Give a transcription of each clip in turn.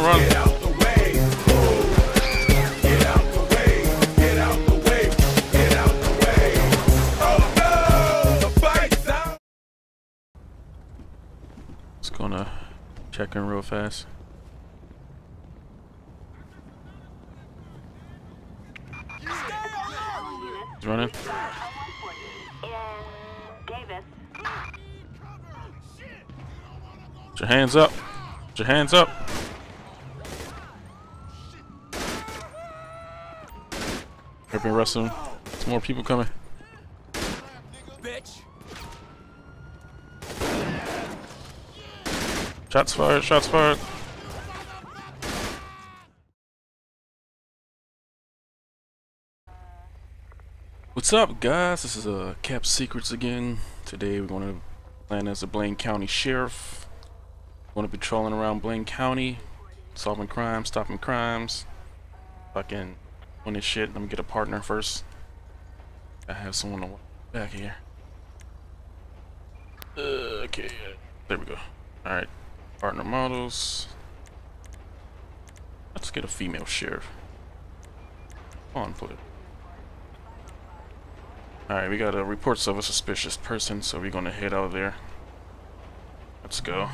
run. Get out the way. Get out the way. Get out the way. Get out the way. Oh no! The fight's out. Just gonna check in real fast. He's running. Put your hands up. Put your hands up. Everybody wrestling. There's more people coming. Shots fired. Shots fired. What's up, guys? This is Cap Secrets again. Today we're going to plan as a Blaine County Sheriff. We're going to be patrolling around Blaine County, solving crimes, stopping crimes. Fucking doing this shit. Let me get a partner first. I have someone to walk back here. Okay, there we go. Alright, partner models. Let's get a female sheriff. Come on, put it. Alright, we got reports of a suspicious person, so we're gonna head out there. Let's go.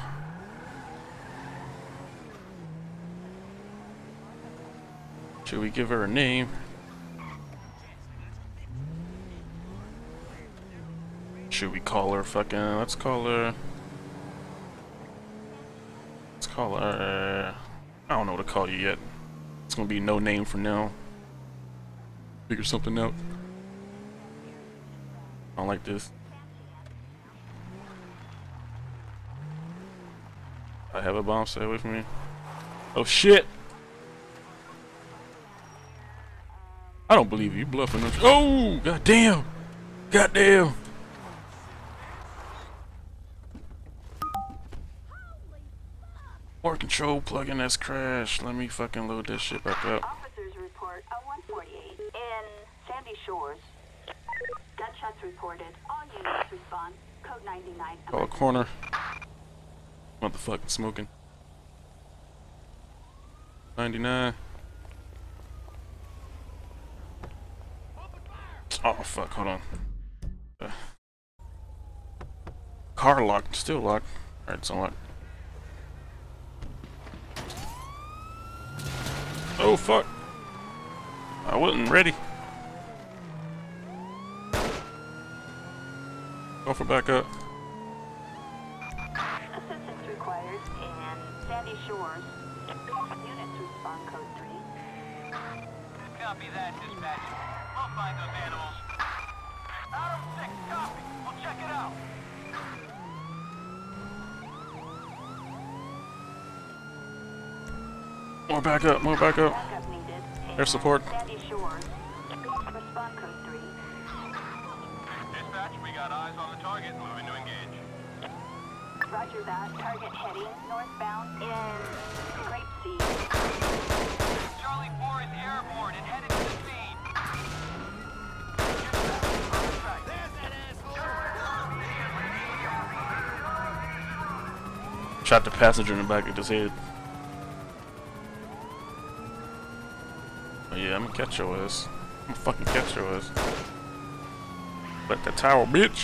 Should we give her a name? Should we call her fucking... Let's call her... I don't know what to call you yet. It's gonna be no name for now. Figure something out. I don't like this. I have a bomb, stay away from me. Oh shit! I don't believe you bluffing. Oh, goddamn! Goddamn! More control plugin that's crashed. Let me fucking load this shit back up. Officers report a 148 in Sandy Shores. Gunshots reported. All units respond. Code 99. Call a corner. Motherfucking smoking. 99. Oh fuck, hold on. Car locked, still locked. Alright, it's unlocked. Oh fuck. I wasn't ready. Go for backup. Assistance required in Sandy Shores. Units respond code 3. Copy that, dispatch. We'll find those animals. Adam 6, copy. We'll check it out. More backup, more backup. Backup needed. Air support. Sandy Shores. Respond code 3. Dispatch, we got eyes on the target. Moving to engage. Roger that. Target heading northbound in Grape Seed. Charlie 4 is airborne and headed to the scene. Shot the passenger in the back of his head. Oh yeah, I'm gonna catch your ass. I'm gonna fucking catch your ass. Let the tower, bitch.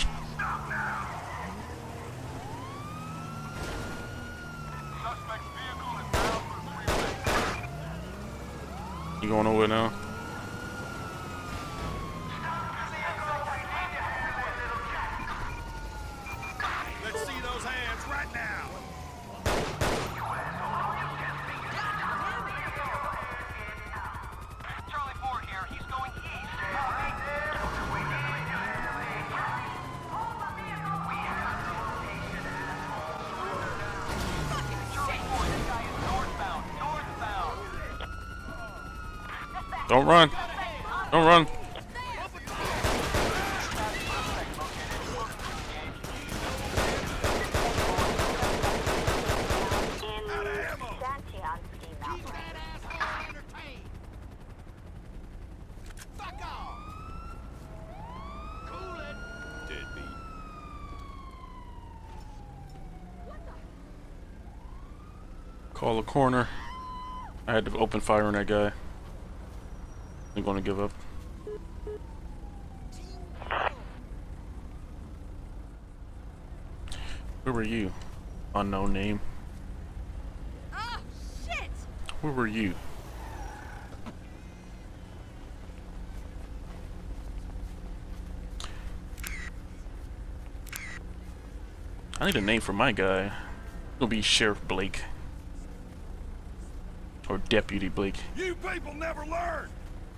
Suspect's vehicle is bound for the freeway. You going nowhere now? Let's see those hands right now. Charlie 4 here. He's going east. Charlie 4, this guy is northbound. Northbound. Don't run. Don't run. Call a corner. I had to open fire on that guy. I'm gonna give up. Where were you? Unknown name. Oh, shit! Where were you? I need a name for my guy. It'll be Sheriff Blake. Or Deputy Blake. You people never learn.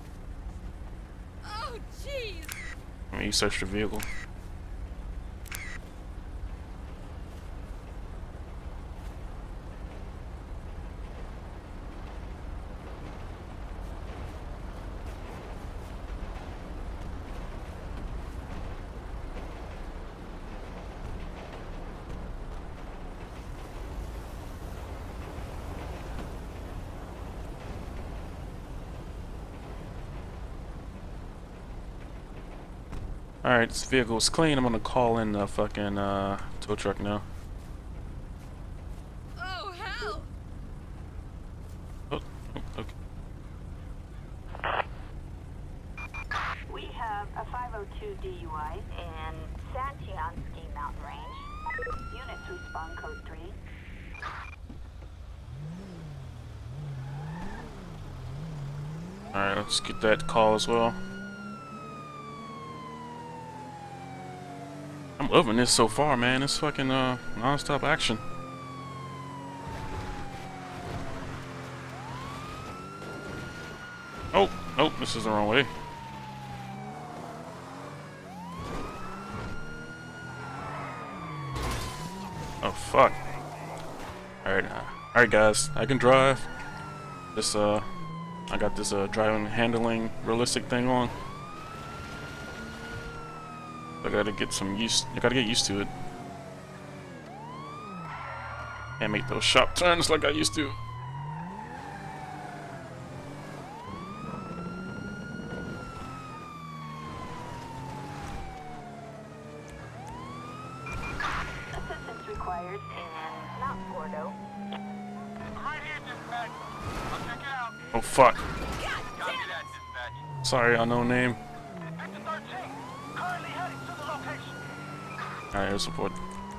Oh, jeez! I mean, you searched the vehicle. Alright, this vehicle is clean. I'm gonna call in the fucking tow truck now. Oh, hell! Oh, okay. We have a 502 DUI in Santian Ski Mountain Range. Units respond code 3. Alright, let's get that call as well. I'm loving this so far, man. It's fucking non-stop action. Oh, nope, this is the wrong way. Oh fuck. Alright guys, I can drive. This I got this driving handling realistic thing on. I gotta get used to it. Can't make those sharp turns like I used to. Assistance required in Mount Gordo. Right here, dispatch. I'll check it out. Oh fuck. Copy that, dispatch. Sorry, unknown name. Detective 13, currently heading to the location. Alright, air support.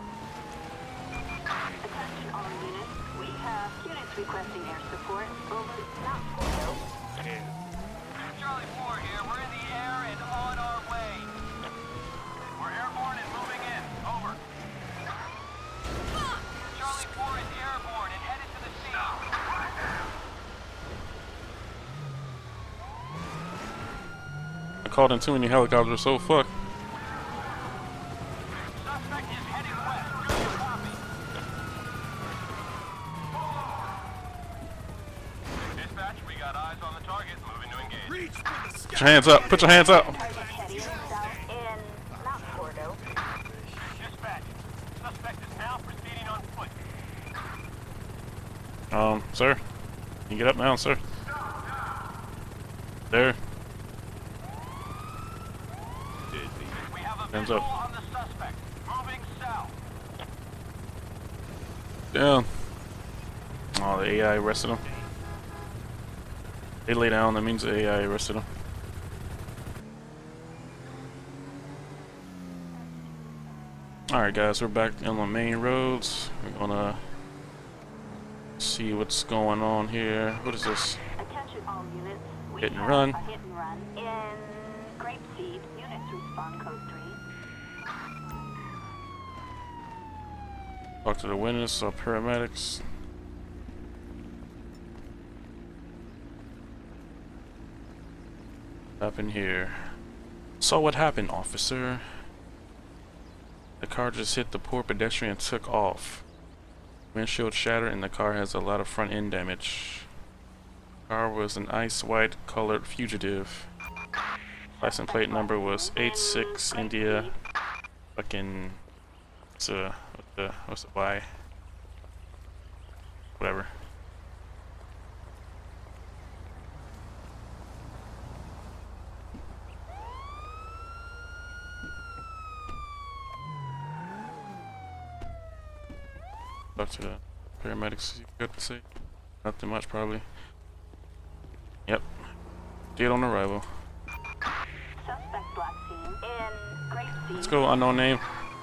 Attention all units. We have units requesting air support over Mount Gordo. Charlie 4 here. We're in the air and on our way. We're airborne and moving in. Over. Charlie 4 is airborne and headed to the scene. I called in too many helicopters, so fuck. Suspect is heading west. Do you copy? Dispatch, we got eyes on the target. Moving to engage. Reach for the sky. Put your hands up, put your hands up. Target heading south in Mount Gordo. Dispatch, suspect is now proceeding on foot. Sir, you get up now, sir. There. We have a Hands visual up. on the suspect. Moving south. Down. Oh, the AI arrested him. They lay down, that means the AI arrested him. Alright guys, we're back on the main roads. We're gonna see what's going on here. What is this? Attention all units. We Hit and have run. a hit and run in Grapeseed. Units respond code 3. Talk to the witness or paramedics. Happened here. So what happened, officer? The car just hit the poor pedestrian and took off. Windshield shattered and the car has a lot of front end damage. Car was an ice white colored fugitive. License plate number was 86 India. Fucking what's the Y? Whatever. Talk to the paramedics. See what you got to say. Nothing much, probably. Dead on arrival. Suspect black scene in Grape Seed. Let's go, unknown name.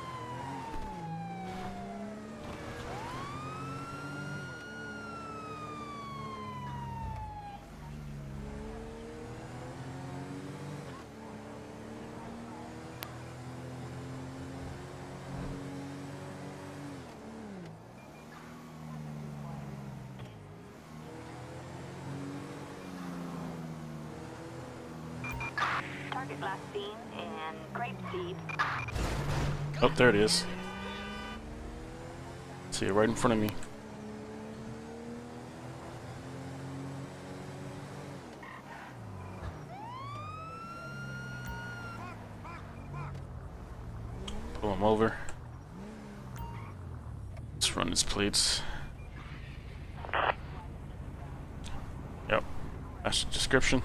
Target last seen in Grape Seed. Oh, there it is. See it right in front of me. Pull him over. Let's run his plates. Yep. That's the description.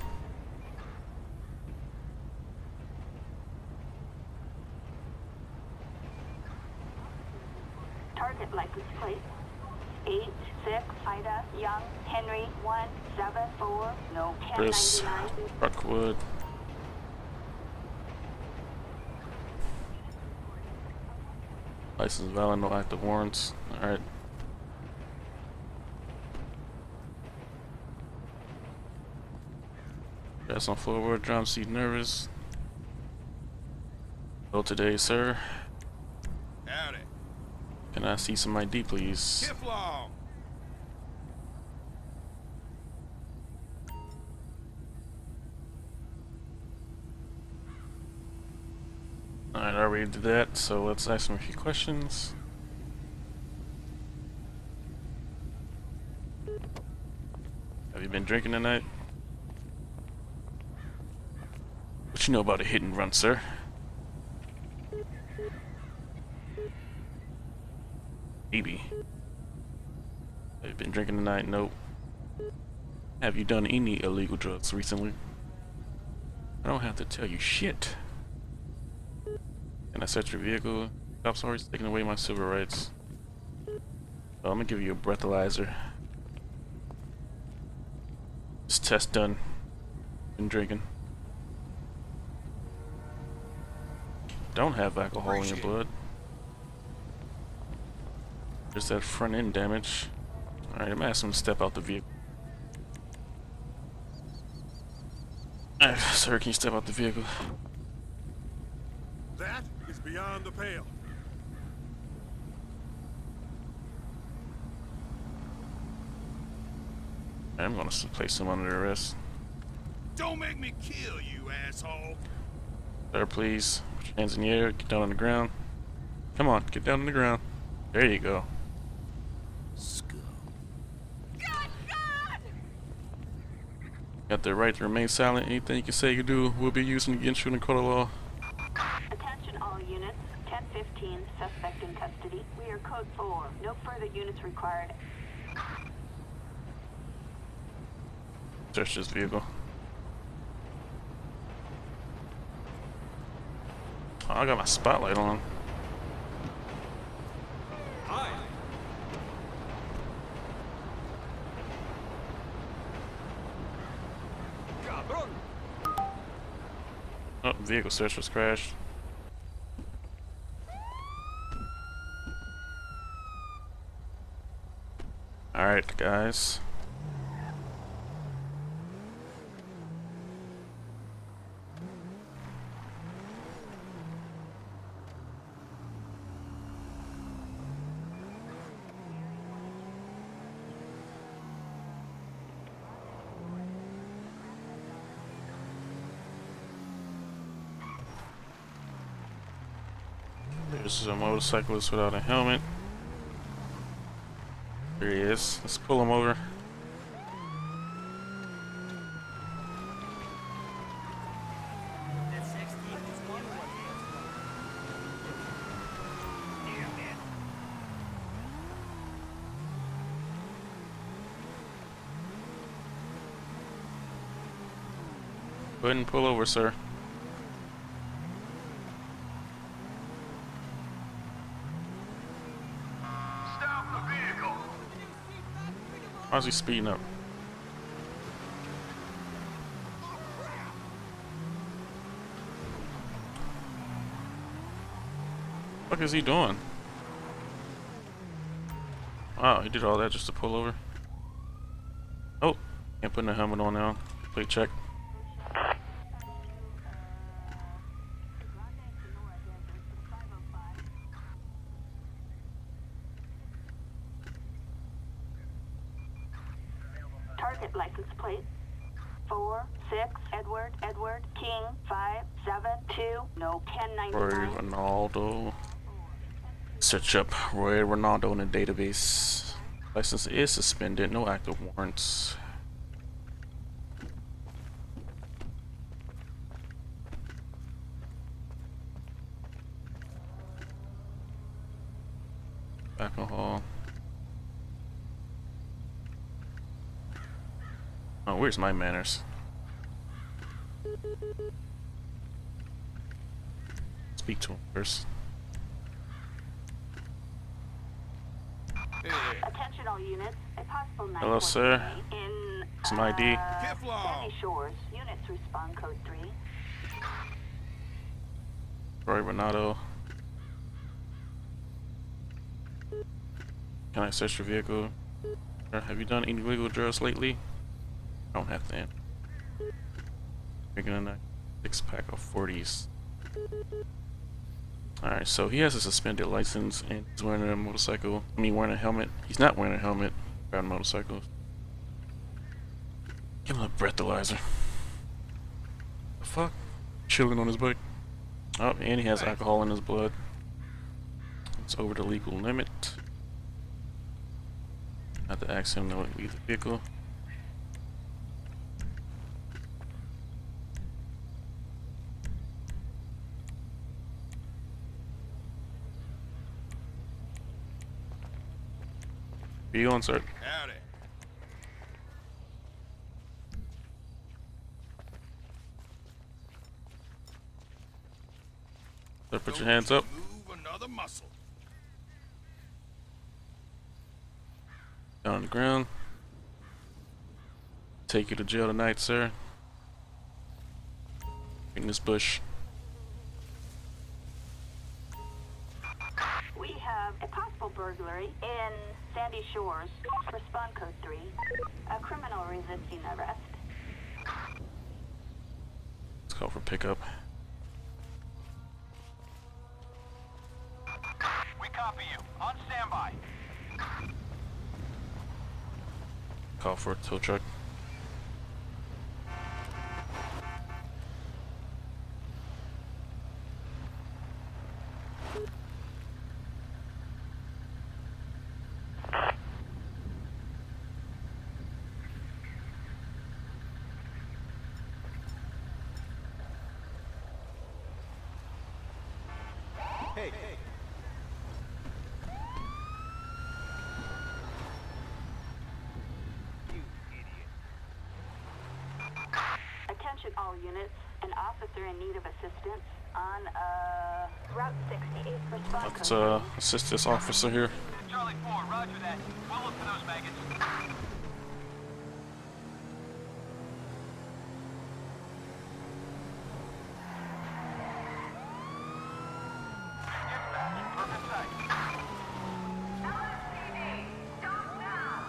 Target license plate 86 Ida Young Henry 174 no Chris 1099. Rockwood. License valid, no active warrants. Alright. Press on forward, drum seat nervous. Hello today, sir. Howdy. Can I see some ID, please? Kiflong. Alright, I already did that, so let's ask him a few questions. Have you been drinking tonight? What you know about a hit and run, sir? Maybe. Have you been drinking tonight? Nope. Have you done any illegal drugs recently? I don't have to tell you shit. Can I search your vehicle? Cops always taking away my civil rights. Oh, I'm gonna give you a breathalyzer. This test done. Been drinking. Don't have alcohol in your blood. There's that front end damage. Alright, I'm gonna ask him to step out the vehicle. Sir, can you step out the vehicle? That is beyond the pale. I'm gonna place him under arrest. Don't make me kill you, asshole. Sir, please. Put your hands in the air. Get down on the ground. Come on, get down on the ground. There you go. God, God! Got the right to remain silent. Anything you can say you do will be used against you in the court of law. Attention all units. 1015 suspect in custody. We are code 4. No further units required. Search this vehicle. Oh, I got my spotlight on. Oh, vehicle search was crashed. Alright, guys. There's a motorcyclist without a helmet. There he is. Let's pull him over. Go ahead and pull over, sir. Stop the vehicle. Why is he speeding up? What is he doing? Wow, he did all that just to pull over. Oh, can't put the helmet on now. Plate check. Target license plate 4-6 Edward King 572 no 1099. Roy Ronaldo. Search up Roy Ronaldo in the database. License is suspended. No active warrants. Alcohol. Oh, where's my manners? Speak to him first. Attention all units. A possible Hello, sir. In Some ID. Sandy Shores. Units respond code 3. Roy Ronaldo. Can I search your vehicle? Have you done any illegal drugs lately? I don't have to. Drinking a 6-pack of 40s. Alright, so he has a suspended license and he's wearing a motorcycle. I mean, wearing a helmet. He's not wearing a helmet. Riding motorcycles. Give him a breathalyzer. The fuck? Chilling on his bike. Oh, and he has alcohol in his blood. It's over the legal limit. Have to ask him to leave the vehicle. Where you going, sir? Howdy. Sir, put your hands up. Move another muscle. Down on the ground. Take you to jail tonight, sir. In this bush. We have a possible burglary in Sandy Shores. Respond code 3. A criminal resisting arrest. Let's call for pickup. We copy you. On standby. Call for a tow truck. Hey. Attention all units. An officer in need of assistance on Route 68. Respond Let's code assist this officer here. Charlie 4, roger that. We'll look for those maggots. Dispatch, perfect sight. LSPD, stop now.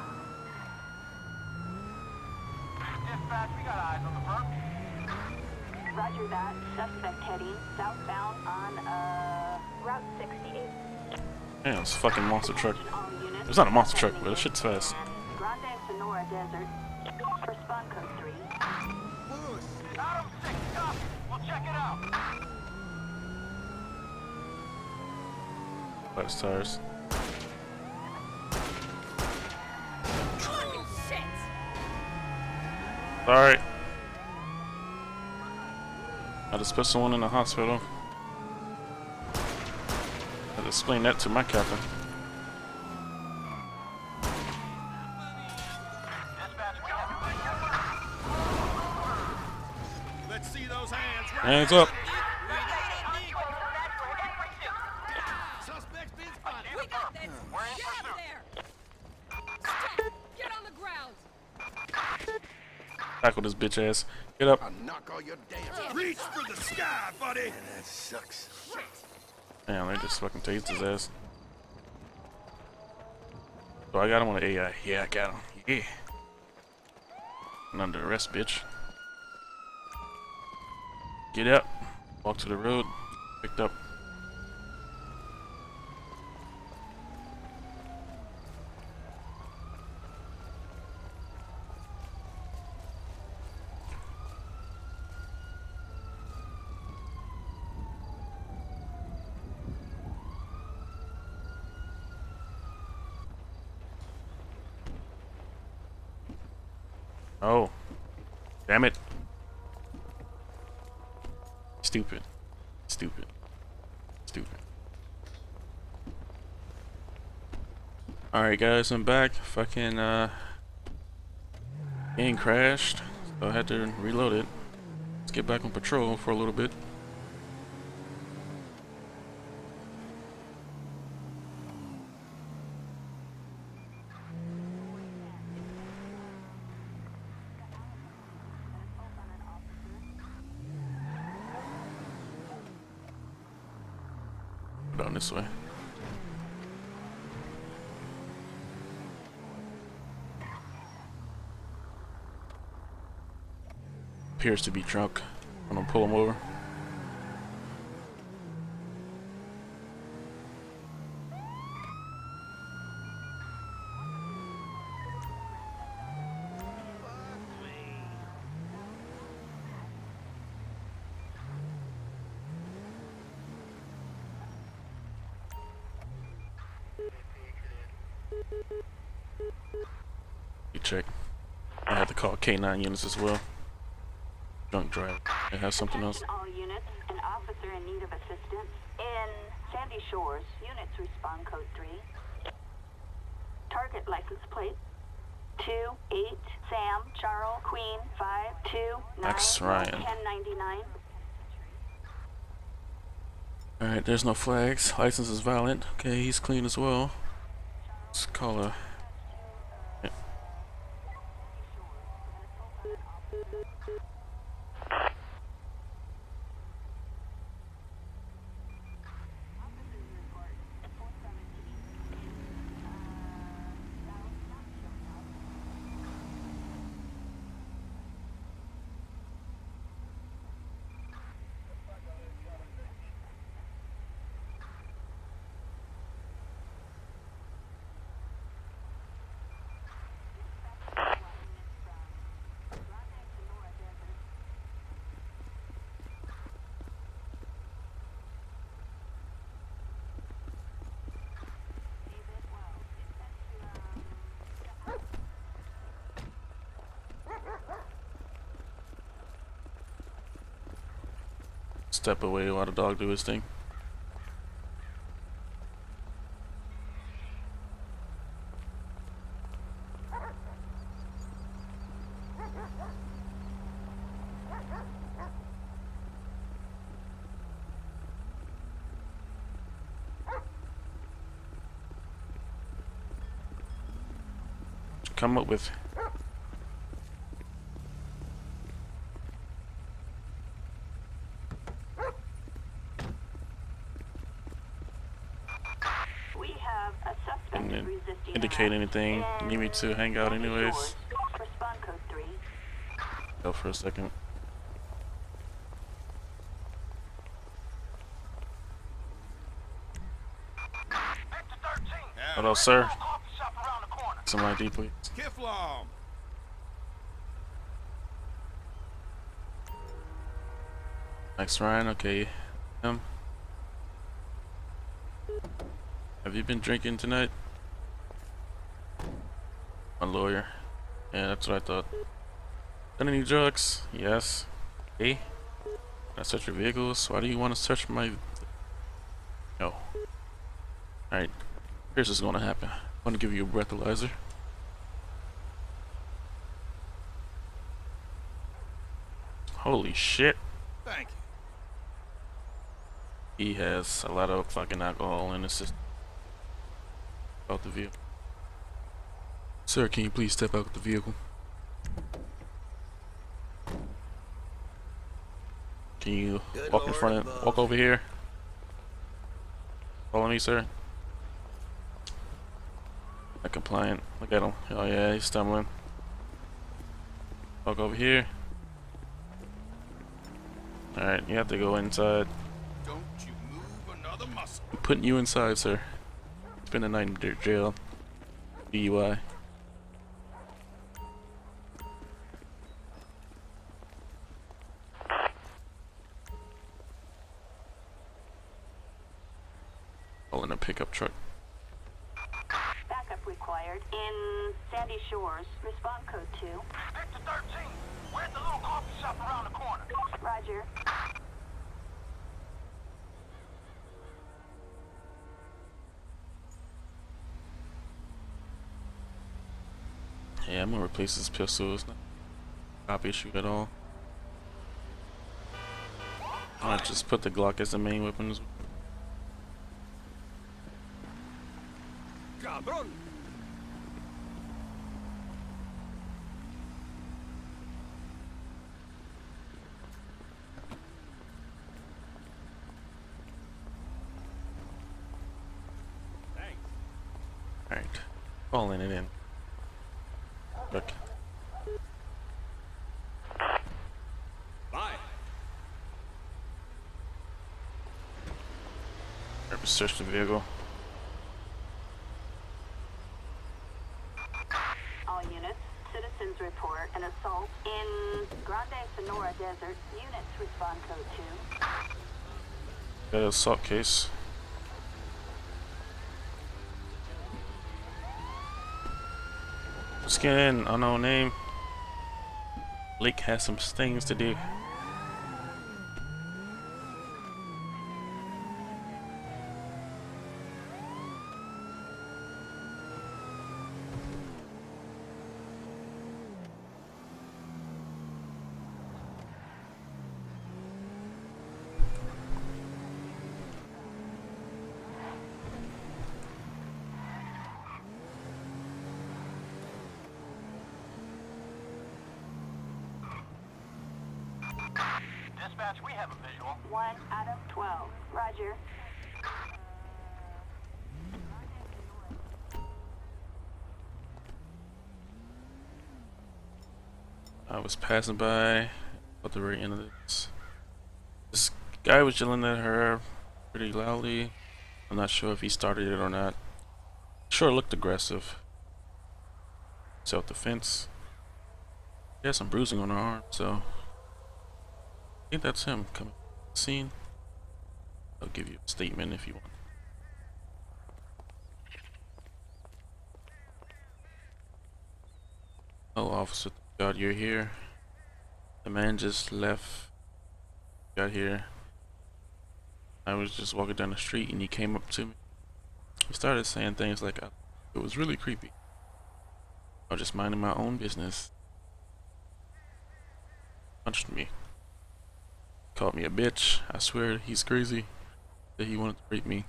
Dispatch, we got eyes on the front. Roger that. Suspect heading southbound on Route 68. Damn, it's a fucking monster truck. All units. It's not a monster truck, but this shit's fast. Grande Sonora Desert. Respond code 3. Adam 6, copy. We'll check it out. Flat his tires. Fucking shit. Alright. I just put someone in the hospital. I'll explain that to my captain. Dispatch, we have Let's see those hands. Hands up. Suspect's been spotted. We got this. Get up there. Stop. Get on the ground. Tackle this bitch ass. Get up. I'll knock all your damn. Reach for the sky, buddy. That sucks. Damn, they just fucking tased his ass. So I got him on the AI. Yeah, I got him. Yeah. And under arrest, bitch. Get up. Walk to the road. Picked up. Oh. Damn it. Stupid. Stupid. Stupid. Alright guys, I'm back. Fucking game crashed. So I had to reload it. Let's get back on patrol for a little bit. Down this way. Appears to be drunk. I'm gonna pull him over. You check. I have to call K9 units as well. Drunk drive. It has something else. Attention all units, an officer in need of assistance. In Sandy Shores, units respond code 3. Target license plate 28 Sam Charles Queen 529 Max Ryan. 1099. Alright, there's no flags. License is valid. Okay, he's clean as well. Let's call a... Yeah. Step away while the dog do his thing. Come up with. We have a suspect Didn't resisting indicate arrest anything. in Need me to hang out Sandy anyways. Shores. Respond code 3. Go for a second. Victor 13. Hello, sir. Coffee shop around the corner. Some ID, please. Kiflam. Max Ryan, okay. Have you been drinking tonight? My lawyer. Yeah, that's what I thought. Done any drugs? Yes. Hey? Can I search your vehicles? Why do you want to search my... No. Alright. Here's what's gonna happen. I'm gonna give you a breathalyzer. Holy shit. Thank you. He has a lot of fucking alcohol in his system. Out the vehicle. Sir, can you please step out of the vehicle? Can you walk in front of, walk over here? Follow me, sir. Not compliant. Look at him. Oh yeah, he's stumbling. Walk over here. Alright, you have to go inside. Don't you move another muscle. I'm putting you inside, sir. Spend the night in jail. DUI. All in a pickup truck. Backup required in Sandy Shores. Respond code 2. Victor 13, we're at the little coffee shop around the corner. Roger. Yeah, I'm gonna replace this pistol. It's not a cop issue at all. I'm gonna just put the Glock as the main weapon. Cabron. Alright. Falling it in. Look. Bye. Search the vehicle. All units, citizens report an assault in Grande Sonora Desert. Units respond code 2. Got an assault case. Let's get in. Unknown name. Blake has some things to do. Dispatch, we have a visual. 1 out of 12. Roger. I was passing by at the very end of this. This guy was yelling at her pretty loudly. I'm not sure if he started it or not. Sure looked aggressive. Self-defense. He has some bruising on her arm, so I think that's him coming to the scene. I'll give you a statement if you want. Oh, officer, God, you're here. The man just left. Got here. I was just walking down the street and he came up to me. He started saying things like, it was really creepy. I was just minding my own business. Punched me. Called me a bitch. I swear he's crazy. That he wanted to rape me.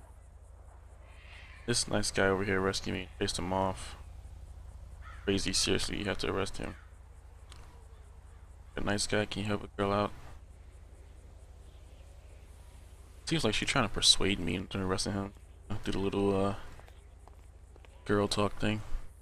This nice guy over here rescued me. Chased him off. Crazy, seriously, you have to arrest him. A nice guy, can you help a girl out? Seems like she's trying to persuade me into arresting him. Do the little girl talk thing.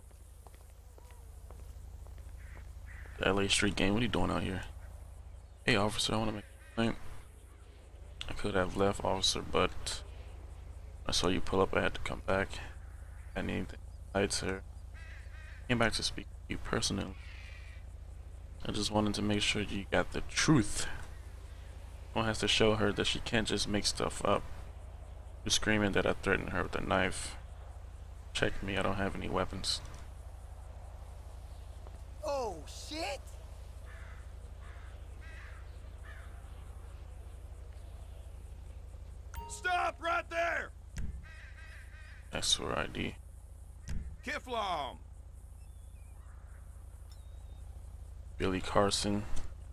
The LA street game, what are you doing out here? Hey officer, I want to make a complaint. I could have left, officer, but I saw you pull up, I had to come back. I need anything besides her. Came back to speak to you personally. I just wanted to make sure you got the truth. One has to show her that she can't just make stuff up. You're screaming that I threatened her with a knife. Check me, I don't have any weapons. Oh, shit! Stop right there. That's her ID. Kiflom. Billy Carson.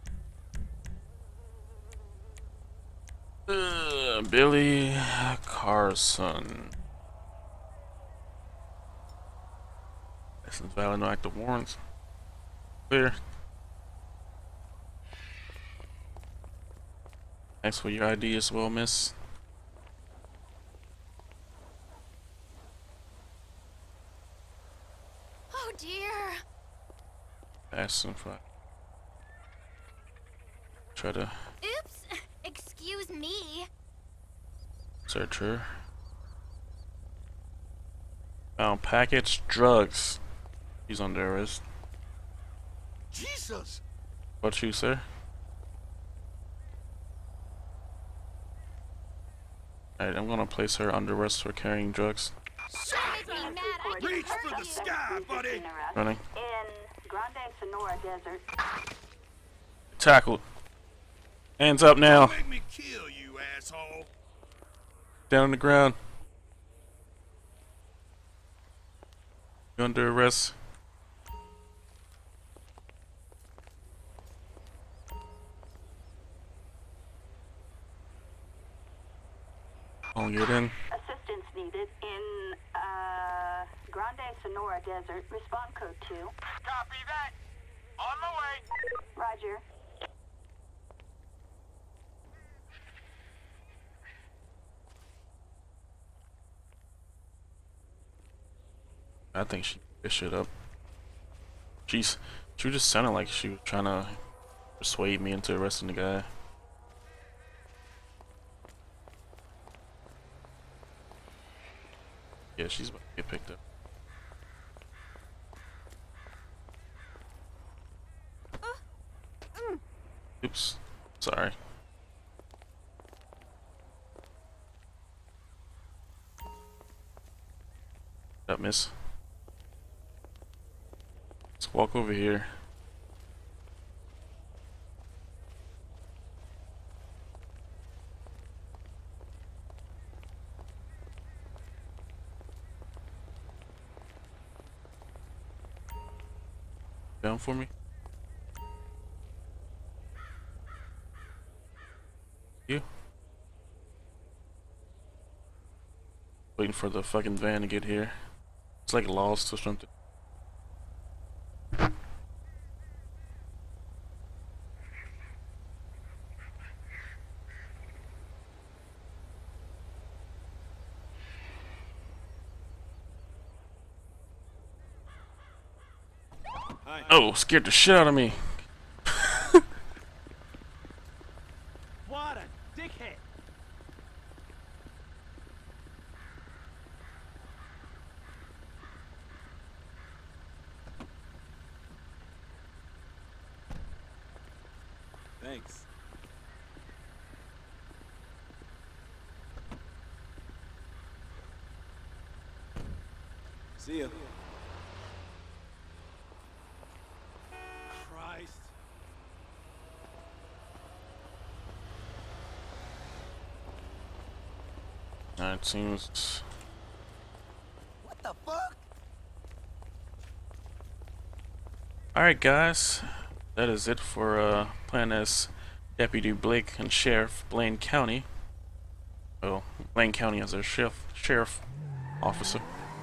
Billy Carson. License valid, no active warrants. Clear. Thanks for your ID as well, miss. ass if I try to Oops! Excuse me. search her. Found package drugs. He's under arrest. Jesus! What you, sir? Alright, I'm gonna place her under arrest for carrying drugs. Don't make me mad. I can Reach hurt for the you. sky, buddy! Arrest Running. in Grande Sonora Desert. Tackled. Hands up now. Make me kill you, asshole! Down on the ground. You under arrest. I'll get in. Assistance needed in Grande Sonora Desert. Respond code 2. Copy that. On the way. Roger. I think she picked this shit up. She just sounded like she was trying to persuade me into arresting the guy. Yeah, she's about to get picked up. Oops. Sorry. What up, miss? Let's walk over here. Down for me? You? Waiting for the fucking van to get here. It's like lost or something. Oh, scared the shit out of me. What a dickhead. Thanks. See ya. Christ. It seems. What the fuck? Alright, guys. That is it for playing as Deputy Blake and Sheriff Blaine County. Well, Blaine County as their sheriff officer.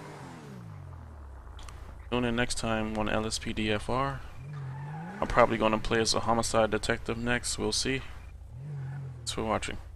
Tune in next time on LSPDFR. I'm probably going to play as a homicide detective next. We'll see. Thanks for watching.